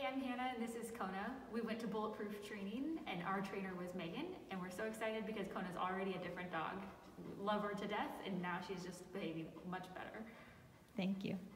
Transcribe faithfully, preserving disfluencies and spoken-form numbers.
I'm Hannah and this is Kona. We went to Bulletproof Training and our trainer was Megan, and we're so excited because Kona's already a different dog. Love her to death, and now she's just behaving much better. Thank you.